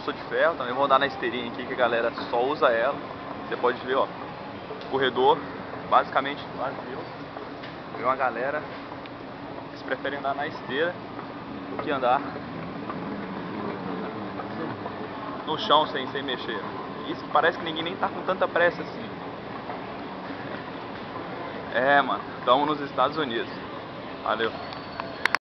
sou de ferro, também vou andar na esteirinha aqui que a galera só usa ela. Você pode ver, ó, corredor basicamente vazio. Tem uma galera que eles preferem andar na esteira do que andar no chão sem mexer. Isso que parece que ninguém nem tá com tanta pressa assim. É, mano, estamos nos Estados Unidos. Valeu.